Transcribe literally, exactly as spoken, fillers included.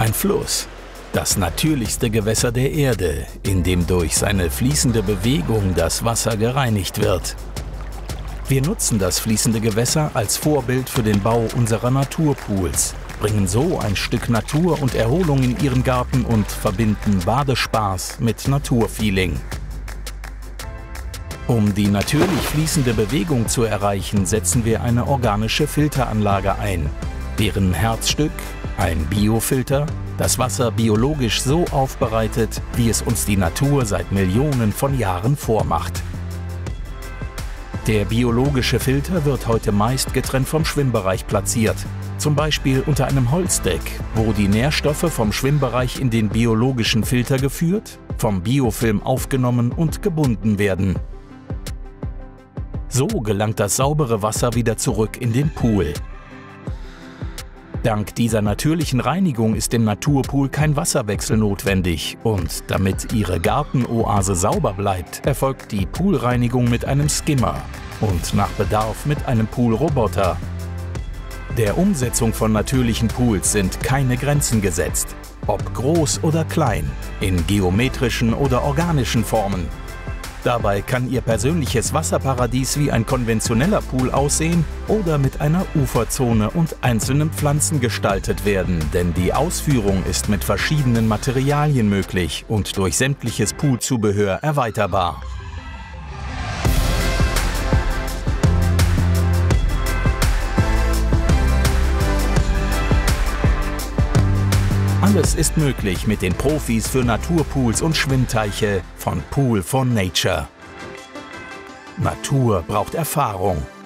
Ein Fluss. Das natürlichste Gewässer der Erde, in dem durch seine fließende Bewegung das Wasser gereinigt wird. Wir nutzen das fließende Gewässer als Vorbild für den Bau unserer Naturpools, bringen so ein Stück Natur und Erholung in Ihren Garten und verbinden Badespaß mit Naturfeeling. Um die natürlich fließende Bewegung zu erreichen, setzen wir eine organische Filteranlage ein, deren Herzstück, ein Biofilter, das Wasser biologisch so aufbereitet, wie es uns die Natur seit Millionen von Jahren vormacht. Der biologische Filter wird heute meist getrennt vom Schwimmbereich platziert, zum Beispiel unter einem Holzdeck, wo die Nährstoffe vom Schwimmbereich in den biologischen Filter geführt, vom Biofilm aufgenommen und gebunden werden. So gelangt das saubere Wasser wieder zurück in den Pool. Dank dieser natürlichen Reinigung ist im Naturpool kein Wasserwechsel notwendig und damit Ihre Gartenoase sauber bleibt, erfolgt die Poolreinigung mit einem Skimmer und nach Bedarf mit einem Poolroboter. Der Umsetzung von natürlichen Pools sind keine Grenzen gesetzt, ob groß oder klein, in geometrischen oder organischen Formen. Dabei kann Ihr persönliches Wasserparadies wie ein konventioneller Pool aussehen oder mit einer Uferzone und einzelnen Pflanzen gestaltet werden, denn die Ausführung ist mit verschiedenen Materialien möglich und durch sämtliches Poolzubehör erweiterbar. Alles ist möglich mit den Profis für Naturpools und Schwimmteiche von Pool for Nature. Natur braucht Erfahrung.